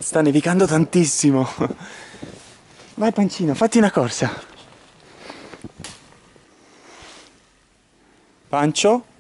Sta nevicando tantissimo. Vai Pancino, fatti una corsa. Pancio?